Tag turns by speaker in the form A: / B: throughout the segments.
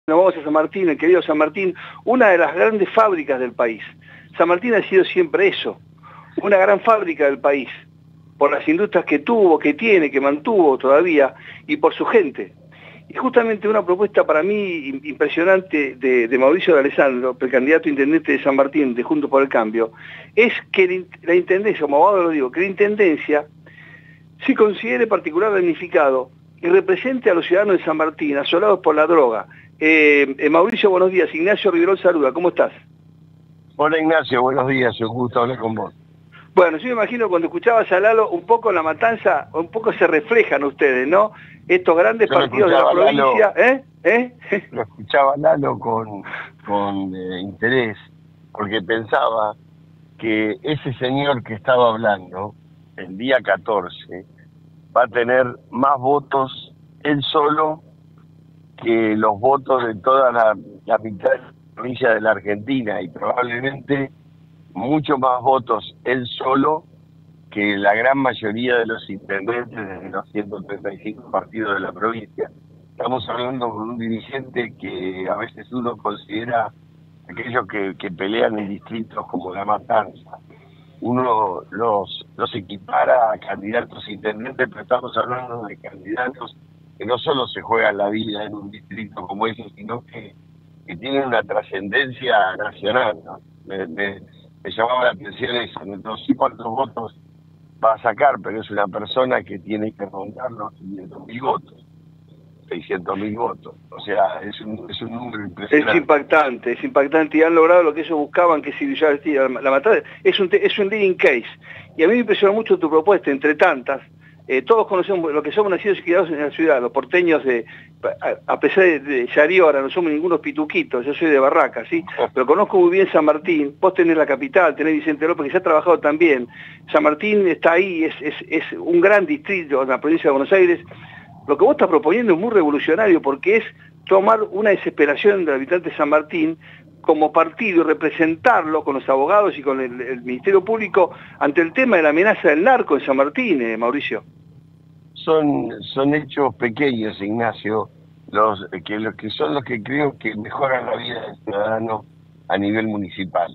A: Nos vamos a San Martín, el querido San Martín, una de las grandes fábricas del país. San Martín ha sido siempre eso, una gran fábrica del país, por las industrias que tuvo, que tiene, que mantuvo todavía, y por su gente. Y justamente una propuesta para mí impresionante de Mauricio de Alessandro, precandidato a intendente de San Martín, de Juntos por el Cambio, es que la intendencia, como abogado lo digo, que la intendencia se considere particular damnificado y represente a los ciudadanos de San Martín, asolados por la droga. Mauricio, buenos días. Ignacio Riverol saluda. ¿Cómo estás?
B: Hola Ignacio, buenos días. Un gusto hablar con vos.
A: Bueno, yo me imagino cuando escuchabas a Lalo, un poco en La Matanza, un poco se reflejan ustedes, ¿no? Estos grandes partidos de la provincia.
B: Lo escuchaba Lalo con interés, porque pensaba que ese señor que estaba hablando, el día 14, va a tener más votos él solo que los votos de toda la mitad de la provincia de la Argentina, y probablemente mucho más votos él solo que la gran mayoría de los intendentes de los 135 partidos de la provincia. Estamos hablando con un dirigente que a veces uno considera aquellos que pelean en distritos como La Matanza. Uno los equipara a candidatos a intendentes, pero estamos hablando de candidatos que no solo se juegan la vida en un distrito como ese, sino que tienen una trascendencia nacional, ¿no? Me llamaba la atención eso. No sé cuántos votos va a sacar, pero es una persona que tiene que rondar los 500.000 votos, 600.000 votos. O sea, es un número impresionante.
A: Es impactante, y han logrado lo que ellos buscaban, que si ya la matanza es un leading case. Y a mí me impresionó mucho tu propuesta, entre tantas. Todos conocemos lo que somos nacidos y criados en la ciudad, los porteños a pesar de Yariora, no somos ningunos pituquitos, yo soy de Barracas, ¿sí? Pero conozco muy bien San Martín. Vos tenés la capital, tenés Vicente López, que se ha trabajado también. San Martín está ahí, es un gran distrito en la provincia de Buenos Aires. Lo que vos estás proponiendo es muy revolucionario, porque es tomar una desesperación del habitante de San Martín como partido y representarlo con los abogados y con el Ministerio Público ante el tema de la amenaza del narco en San Martín, Mauricio.
B: Son hechos pequeños, Ignacio, los que creo que mejoran la vida del ciudadano a nivel municipal.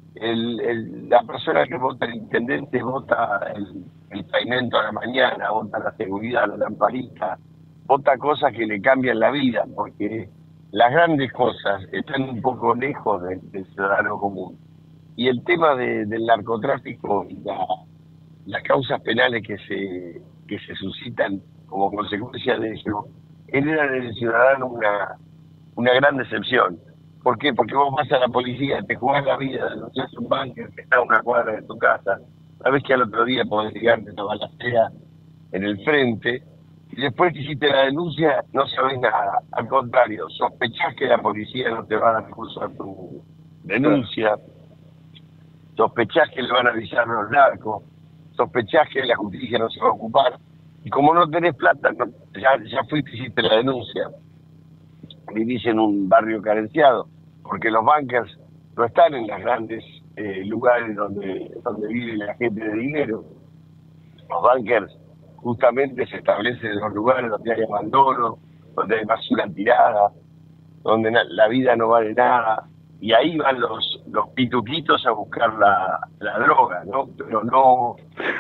B: La persona que vota el intendente vota el pavimento a la mañana, vota la seguridad, la lamparita, vota cosas que le cambian la vida, porque las grandes cosas están un poco lejos del ciudadano común. Y el tema del narcotráfico y las causas penales que se suscitan como consecuencia de eso, generan en el ciudadano una gran decepción. ¿Por qué? Porque vos vas a la policía, te jugás la vida, denunciás un búnker que está a una cuadra de tu casa, sabés que al otro día podés llegarte una balacera en el frente, y después que hiciste la denuncia no sabés nada. Al contrario, sospechás que la policía no te va a dar curso a tu denuncia, sospechás que le van a avisar los narcos, sospechás que la justicia no se va a ocupar, y como no tenés plata, ya fuiste y hiciste la denuncia. Vivís en un barrio carenciado, porque los bunkers no están en los grandes lugares donde vive la gente de dinero. Los bunkers justamente se establecen en los lugares donde hay abandono, donde hay basura tirada, donde la vida no vale nada, y ahí van los pituquitos a buscar la droga, ¿no? Pero no,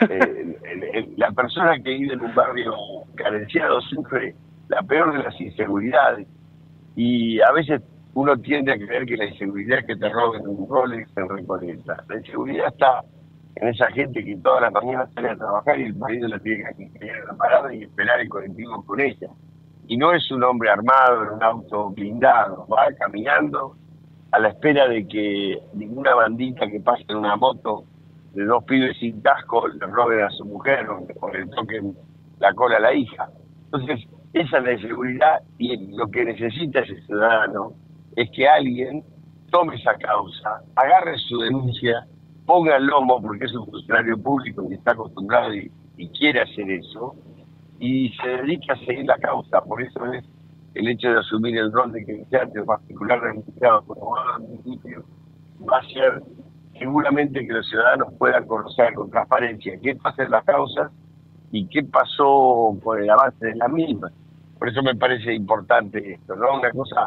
B: la persona que vive en un barrio carenciado sufre la peor de las inseguridades, y a veces uno tiende a creer que la inseguridad es que te roben un Rolex en Recoleta. La inseguridad está en esa gente que todas las mañanas sale a trabajar y el marido la tiene que acompañar a la parada y esperar el colectivo con ella. Y no es un hombre armado en un auto blindado, va caminando a la espera de que ninguna bandita que pase en una moto de dos pibes sin casco le roben a su mujer o le toquen la cola a la hija. Entonces, esa es la inseguridad, y lo que necesita ese ciudadano es que alguien tome esa causa, agarre su denuncia, ponga el lomo, porque es un funcionario público que está acostumbrado y quiere hacer eso, y se dedica a seguir la causa. Por eso es el hecho de asumir el rol de querellante o particular registrado como abogado del municipio, va a ser seguramente que los ciudadanos puedan conocer con transparencia qué pasa en las causas y qué pasó por el avance de las mismas. Por eso me parece importante esto, ¿no? Una cosa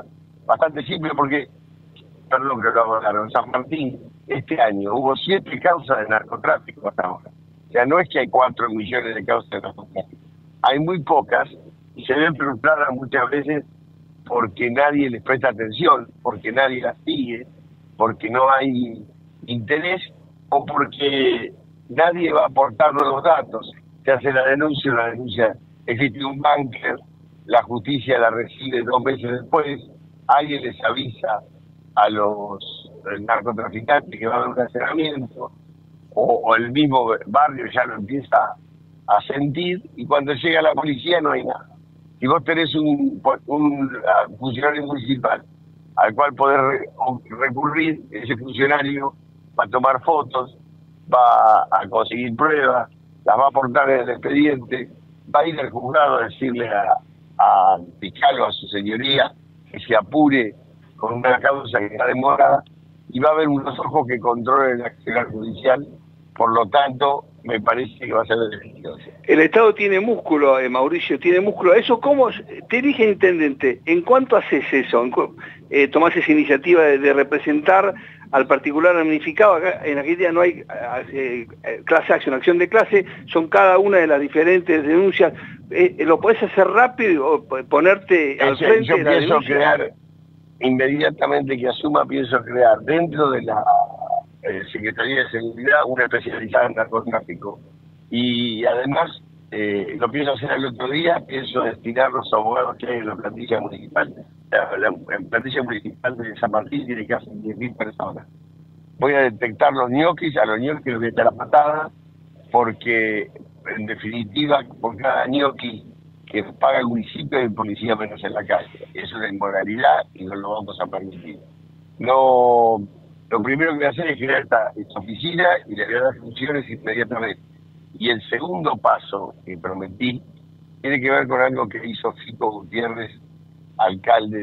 B: bastante simple porque, perdón que lo hago largo, en San Martín este año hubo 7 causas de narcotráfico hasta ahora. O sea, no es que hay 4 millones de causas de narcotráfico. Hay muy pocas y se ven frustradas muchas veces porque nadie les presta atención, porque nadie las sigue, porque no hay interés o porque nadie va a aportar nuevos datos. Se hace la denuncia, existe un búnker, la justicia la recibe 2 meses después, alguien les avisa a los narcotraficantes que va a haber un encarcelamiento, o el mismo barrio ya lo empieza a sentir, y cuando llega la policía no hay nada. Si vos tenés un funcionario municipal al cual poder recurrir, ese funcionario va a tomar fotos, va a conseguir pruebas, las va a aportar en el expediente, va a ir al juzgado a decirle al fiscal o a su señoría que se apure con una causa que está demorada, y va a haber unos ojos que controlen el accionar judicial. Por lo tanto, me parece que va a ser beneficioso.
A: El Estado tiene músculo, Mauricio, tiene músculo. ¿Eso cómo te elige intendente? ¿En cuánto haces eso? ¿Tomás esa iniciativa de representar al particular damnificado? Acá en Argentina no hay clase action, acción de clase, son cada una de las diferentes denuncias. ¿Lo podés hacer rápido o ponerte al frente
B: yo
A: de la
B: pienso
A: denuncia?
B: crear, inmediatamente que asuma, pienso crear dentro de la Secretaría de Seguridad una especializada en narcotráfico. Y además, lo pienso hacer el otro día, pienso destinar los abogados que hay en la plantilla municipal. La plantilla municipal de San Martín tiene casi 10.000 personas. Voy a detectar los ñoquis, a los ñoquis los voy a echar a patada, porque en definitiva, por cada ñoqui que paga el municipio hay policía menos en la calle. Es una inmoralidad y no lo vamos a permitir. No, lo primero que voy a hacer es crear esta oficina y le voy a dar funciones inmediatamente. Y el segundo paso que prometí tiene que ver con algo que hizo Fico Gutiérrez, alcalde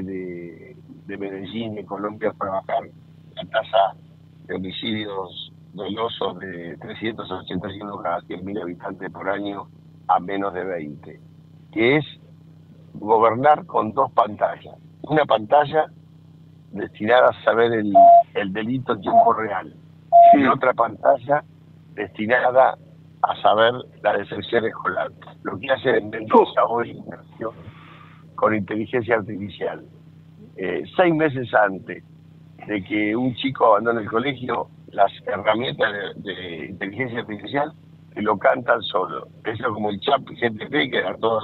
B: de Medellín, de Colombia, para bajar la tasa de homicidios dolosos de 381 cada 100.000 habitantes por año a menos de 20, que es gobernar con 2 pantallas. Una pantalla destinada a saber el delito en tiempo real, y otra pantalla destinada a saber la deserción escolar. Lo que hace en Mendoza hoy con inteligencia artificial. 6 meses antes de que un chico abandone el colegio, las herramientas de inteligencia artificial lo cantan solo. Eso como el chat GTP, que a todos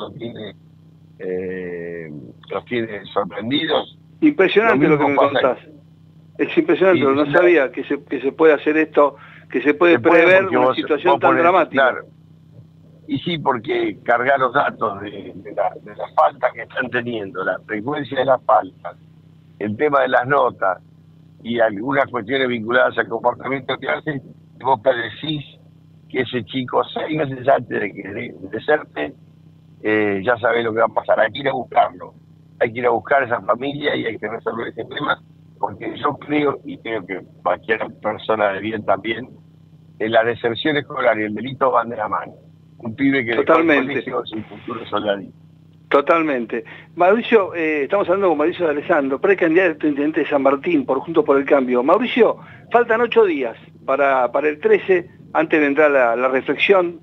B: los tiene sorprendidos.
A: Impresionante lo que me contás. Es impresionante, no sabía que se puede hacer esto, que se puede prever una situación tan dramática.
B: Claro. Y sí, porque cargar los datos de las faltas que están teniendo, la frecuencia de las faltas, el tema de las notas y algunas cuestiones vinculadas al comportamiento que hace, vos predecís que ese chico 6 meses antes de que deserte, ya sabés lo que va a pasar. Hay que ir a buscarlo, hay que ir a buscar a esa familia y hay que resolver ese tema, porque yo creo, y creo que cualquier persona de bien también, la deserción escolar y el delito van de la mano. Un pibe que
A: totalmente
B: dejó el colegio sin futuro soldadito.
A: Totalmente. Mauricio, estamos hablando con Mauricio de Alessandro, precandidato a intendente de San Martín por Juntos por el Cambio. Mauricio, faltan 8 días para el 13, antes de entrar la reflexión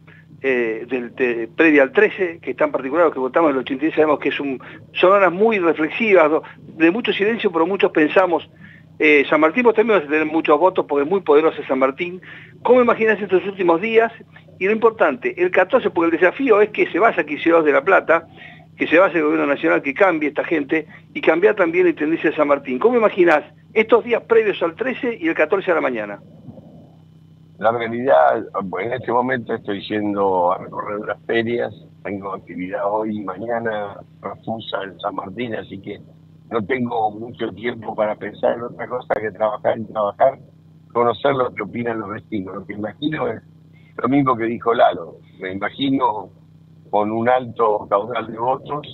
A: previa al 13, que está en particular los que votamos en el 86, sabemos que son horas muy reflexivas, de mucho silencio, pero muchos pensamos. San Martín, vos también vas a tener muchos votos porque es muy poderoso San Martín. ¿Cómo imaginás estos últimos días? Y lo importante, el 14, porque el desafío es que se vaya Kicillof de la Plata, que se vaya el gobierno nacional, que cambie esta gente y cambiar también la intendencia de San Martín. ¿Cómo imaginás estos días previos al 13 y el 14 a la mañana?
B: La realidad, en este momento estoy yendo a recorrer unas ferias, tengo actividad hoy y mañana profusa en San Martín, así que no tengo mucho tiempo para pensar en otra cosa que trabajar, conocer lo que opinan los vecinos. Lo que imagino es lo mismo que dijo Lalo, me imagino con un alto caudal de votos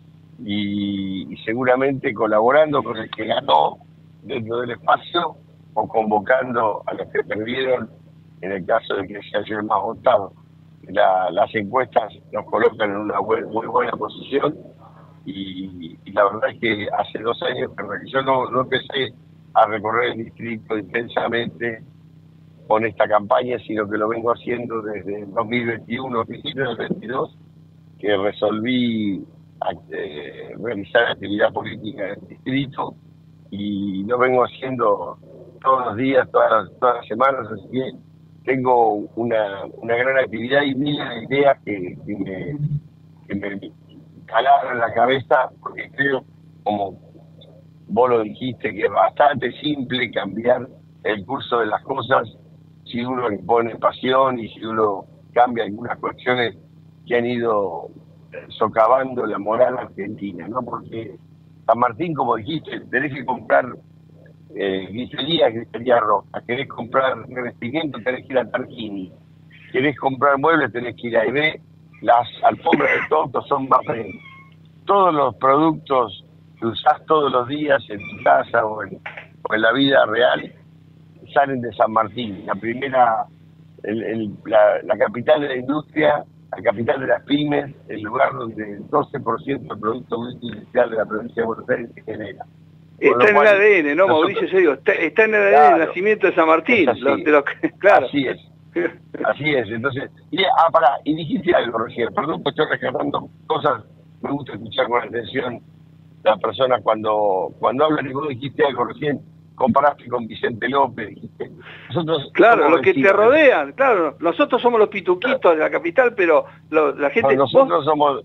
B: y seguramente colaborando con el que ganó dentro del espacio o convocando a los que perdieron en el caso de que sea yo el más votado. Las encuestas nos colocan en una muy buena posición y la verdad es que hace 2 años que yo no empecé a recorrer el distrito intensamente con esta campaña, sino que lo vengo haciendo desde el 2021, principios del 22, que resolví realizar actividad política en el distrito, y lo vengo haciendo todos los días, todas las semanas, así que tengo una gran actividad y miles de ideas que me calaron en la cabeza, porque creo, como vos lo dijiste, que es bastante simple cambiar el curso de las cosas si uno le pone pasión y si uno cambia algunas cuestiones que han ido socavando la moral argentina, ¿no? Porque San Martín, como dijiste, tenés que comprar grisería roja, querés comprar revestimiento, tenés que ir a Tarquini, querés comprar muebles, tenés que ir a eBay, las alfombras de Toto son Mapfre. Todos los productos que usás todos los días en tu casa o en la vida real salen de San Martín, la primera, la capital de la industria, la capital de las pymes, el lugar donde el 12% del Producto Bruto Industrial de la provincia de Buenos Aires se genera.
A: Está en el ADN, ¿no, Mauricio? Serio, está en el ADN, claro, el nacimiento de San Martín. Claro.
B: Así es. Así es. Entonces, y dijiste algo recién, perdón, pues estoy rescatando cosas, me gusta escuchar con atención las personas cuando hablan, y vos dijiste algo recién, comparaste con Vicente López, dijiste. Nosotros,
A: claro, los que te rodean, claro, nosotros somos los pituquitos de la capital, pero la gente...
B: Nosotros somos...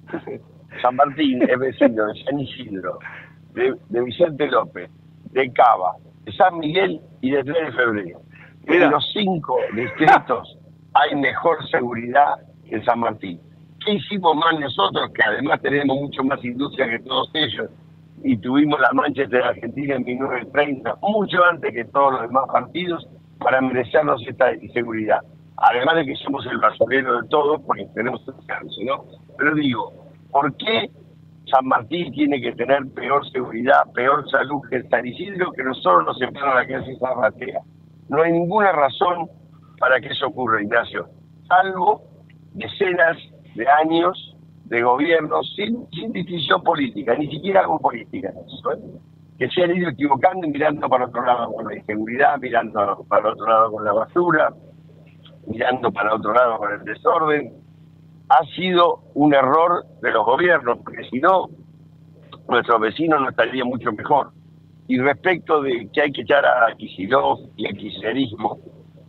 B: San Martín es vecino de San Isidro, de Vicente López, de Cava, de San Miguel y de 3 de febrero. Mira. En los 5 distritos hay mejor seguridad que en San Martín. ¿Qué hicimos más nosotros, que además tenemos mucho más industria que todos ellos, y tuvimos la Manchester Argentina en 1930, mucho antes que todos los demás partidos, para merecernos esta inseguridad? Además de que somos el basurero de todo, porque tenemos descanso, ¿no? Pero digo, ¿por qué San Martín tiene que tener peor seguridad, peor salud que San Isidro, que nosotros nos separan la calle Zarratea? No hay ninguna razón para que eso ocurra, Ignacio, salvo decenas de años de gobierno sin distinción política, ni siquiera con política, ¿no? Que se han ido equivocando y mirando para otro lado con la inseguridad, mirando para otro lado con la basura, mirando para otro lado con el desorden. Ha sido un error de los gobiernos, porque si no, nuestros vecinos no estarían mucho mejor. Y respecto de que hay que echar a Kicillof y al kirchnerismo,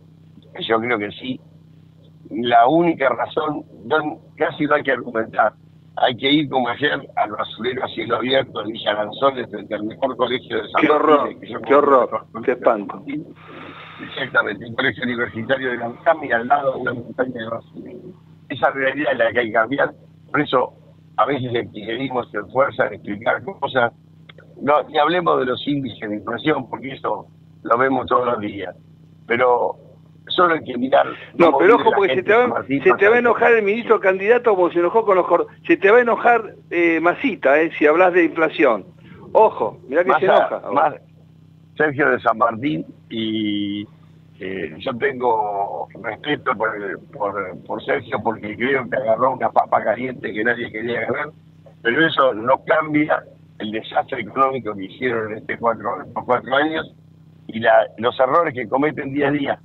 B: yo creo que sí, la única razón, casi no hay que argumentar, hay que ir como ayer al basurero a cielo abierto en Villa Lanzones, frente al mejor colegio de San Martín.
A: Qué horror, qué espanto.
B: Exactamente, un colegio universitario de la UNCAM y al lado una montaña de basura. Esa realidad es la que hay que cambiar, por eso a veces el kirchnerismo se esfuerza en explicar cosas. No, ni hablemos de los índices de inflación, porque eso lo vemos todos los días. Pero solo hay que mirar...
A: No, pero ojo, porque se te va a enojar el ministro candidato como se enojó con los... Se te va a enojar Masita, si hablas de inflación. Ojo, mirá que se enoja.
B: Sergio de San Martín, y yo tengo respeto por Sergio, porque creo que agarró una papa caliente que nadie quería agarrar, pero eso no cambia el desastre económico que hicieron en estos 4 años y los errores que cometen día a día.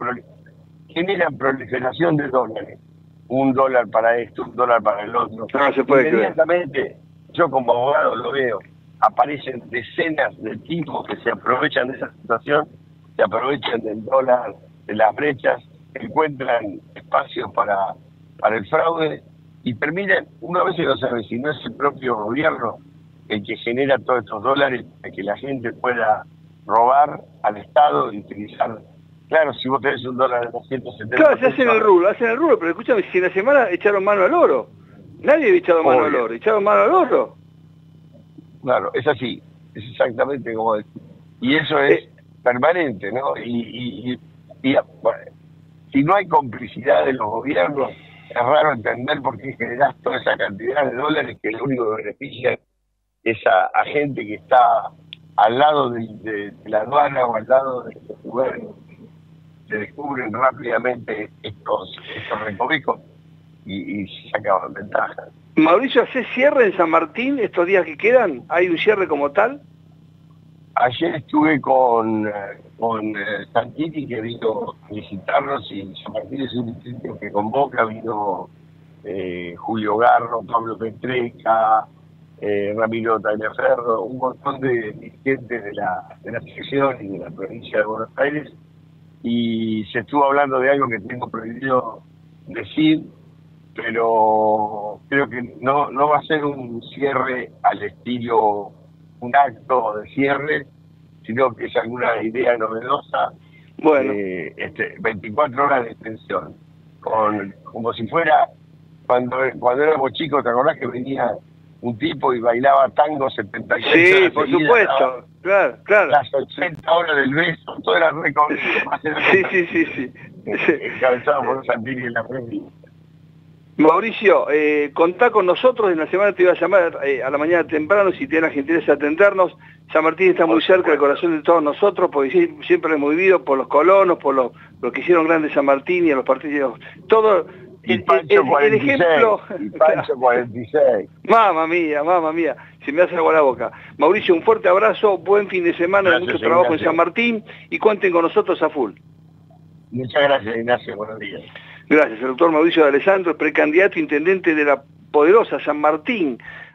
B: Generan proliferación de dólares. $1 para esto, $1 para el otro.
A: No se puede
B: Inmediatamente, yo como abogado lo veo, aparecen decenas de tipos que se aprovechan de esa situación, se aprovechan del dólar, de las brechas, encuentran espacios para el fraude y terminan, una vez lo sabe, si no es el propio gobierno el que genera todos estos dólares para que la gente pueda robar al Estado y utilizar. Claro, si vos tenés $1 de 270...
A: Claro, se hacen el rubro, pero escúchame, si en la semana echaron mano al oro. Nadie había echado mano al oro, echaron mano al oro.
B: Claro, es así, es exactamente como decís. Y eso es permanente, ¿no? Y bueno, si no hay complicidad de los gobiernos, es raro entender por qué generás toda esa cantidad de dólares que lo único que beneficia es a gente que está al lado de la aduana o al lado de los lugares. Se descubren rápidamente estos recovecos y se sacan ventajas.
A: Mauricio, ¿hace cierre en San Martín estos días que quedan? ¿Hay un cierre como tal?
B: Ayer estuve con Santini, que vino a visitarnos, y San Martín es un distrito que convoca. Vino Julio Garro, Pablo Petreca, Ramiro Tagliaferro, un montón de dirigentes de la sección y de la provincia de Buenos Aires, y se estuvo hablando de algo que tengo prohibido decir, pero creo que no va a ser un cierre al estilo, un acto de cierre, sino que es alguna idea novedosa.
A: Bueno.
B: 24 horas de extensión, como si fuera cuando éramos chicos. ¿Te acordás que venía un tipo y bailaba tango 76 horas?
A: Sí, por supuesto, claro.
B: Las 80 horas del beso, todo era recorrido.
A: Sí.
B: Encabezado por Santini en la provincia.
A: Mauricio, contá con nosotros. En la semana te iba a llamar a la mañana temprano, si tienes la gentileza de atendernos. San Martín está muy cerca del corazón de todos nosotros, porque siempre hemos vivido por los colonos, por lo que hicieron grande San Martín y a los partidos, todo.
B: Y Pancho 46,
A: el ejemplo.
B: Y Pancho 46.
A: Mamma mía, se me hace agua la boca. Mauricio, un fuerte abrazo, buen fin de semana,
B: Gracias,
A: mucho trabajo
B: Ignacio.
A: en San Martín, y cuenten con nosotros a full.
B: Muchas gracias, Ignacio, buenos días.
A: Gracias, el doctor Mauricio de Alessandro, precandidato intendente de la poderosa San Martín.